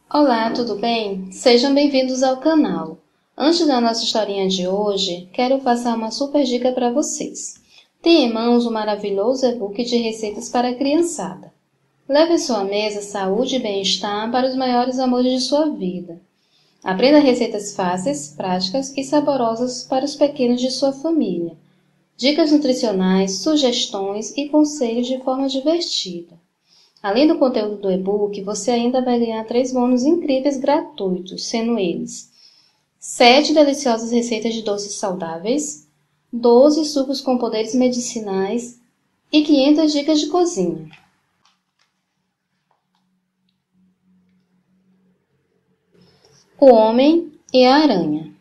Olá, tudo bem? Sejam bem-vindos ao canal. Antes da nossa historinha de hoje, quero passar uma super dica para vocês. Tem em mãos um maravilhoso e-book de receitas para a criançada. Leve à sua mesa saúde e bem-estar para os maiores amores de sua vida. Aprenda receitas fáceis, práticas e saborosas para os pequenos de sua família. Dicas nutricionais, sugestões e conselhos de forma divertida. Além do conteúdo do e-book, você ainda vai ganhar 3 bônus incríveis gratuitos, sendo eles 7 deliciosas receitas de doces saudáveis, 12 sucos com poderes medicinais e 500 dicas de cozinha. O Homem e a Aranha.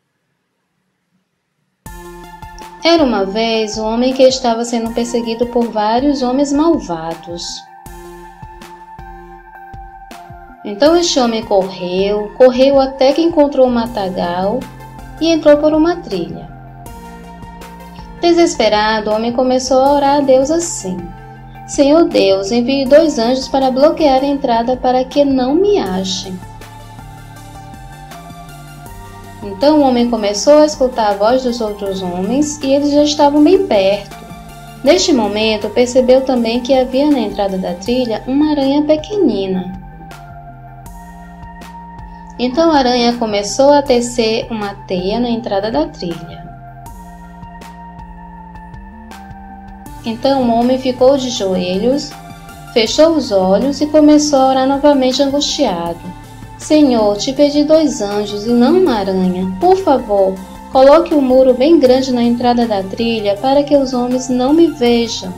Era uma vez um homem que estava sendo perseguido por vários homens malvados. Então este homem correu até que encontrou um matagal e entrou por uma trilha. Desesperado, o homem começou a orar a Deus assim: Senhor Deus, envie 2 anjos para bloquear a entrada para que não me achem. Então o homem começou a escutar a voz dos outros homens e eles já estavam bem perto. Neste momento, percebeu também que havia na entrada da trilha uma aranha pequenina. Então a aranha começou a tecer uma teia na entrada da trilha. Então o homem ficou de joelhos, fechou os olhos e começou a orar novamente angustiado. Senhor, te pedi 2 anjos e não uma aranha. Por favor, coloque um muro bem grande na entrada da trilha para que os homens não me vejam.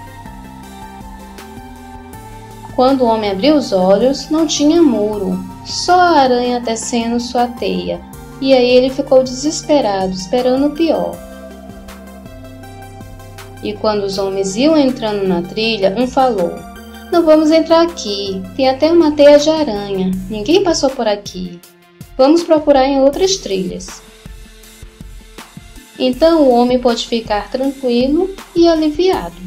Quando o homem abriu os olhos, não tinha muro, só a aranha tecendo sua teia, e aí ele ficou desesperado, esperando o pior. E quando os homens iam entrando na trilha, um falou: Não vamos entrar aqui, tem até uma teia de aranha, ninguém passou por aqui. Vamos procurar em outras trilhas. Então o homem pôde ficar tranquilo e aliviado.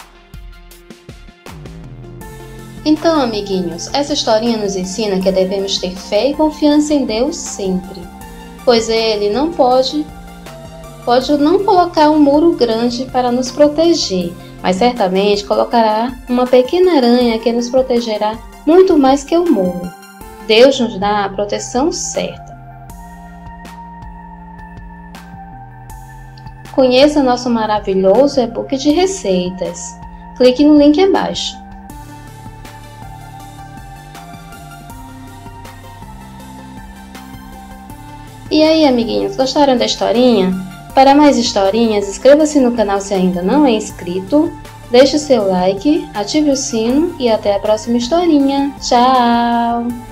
Então, amiguinhos, essa historinha nos ensina que devemos ter fé e confiança em Deus sempre, pois Ele não pode não colocar um muro grande para nos proteger, mas certamente colocará uma pequena aranha que nos protegerá muito mais que o muro. Deus nos dá a proteção certa. Conheça nosso maravilhoso e-book de receitas. Clique no link abaixo. E aí, amiguinhos, gostaram da historinha? Para mais historinhas, inscreva-se no canal se ainda não é inscrito, deixe seu like, ative o sino e até a próxima historinha. Tchau!